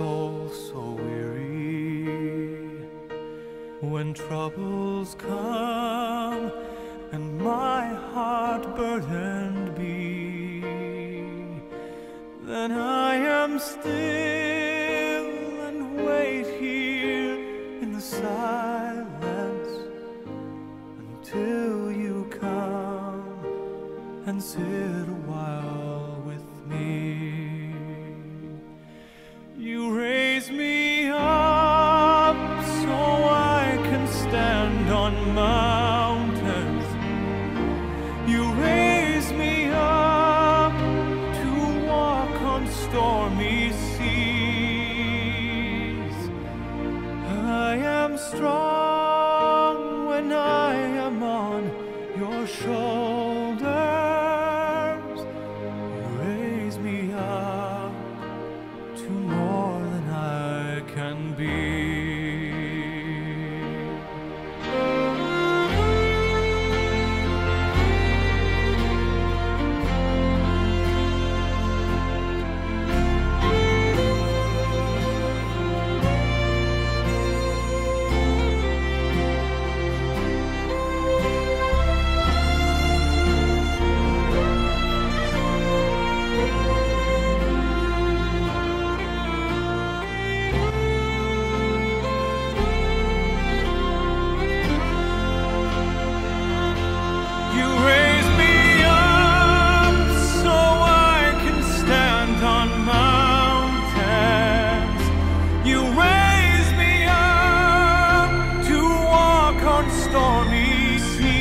soul so weary when troubles come and my heart burdened be, then I am still and wait here in the silence until you come and sit a while with me. You raise me up so I can stand on mountains. You raise me up to walk on stormy seas. I am strong when I am on your shoulders. You raise me up to more than I can be. Stormy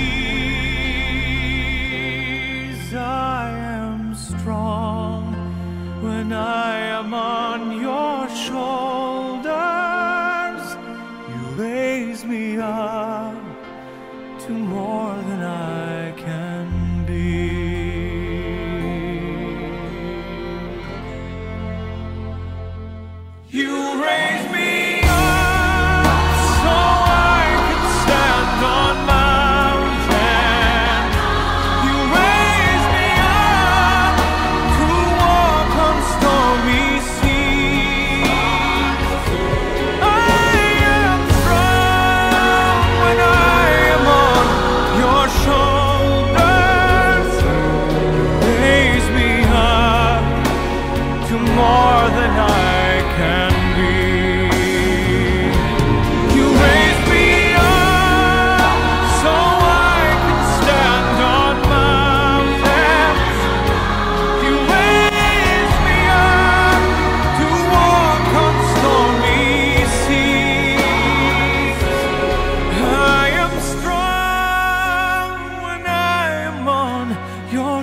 seas, I am strong when I am on your shoulders. You raise me up to more than I can be. You raise me more than I can be. You raise me up so I can stand on mountains. You raise me up to walk on stormy seas. I am strong when I am on your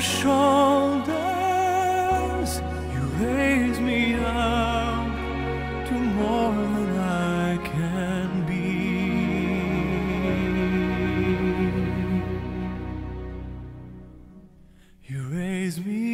shoulders. Raise me up to more than I can be. You raise me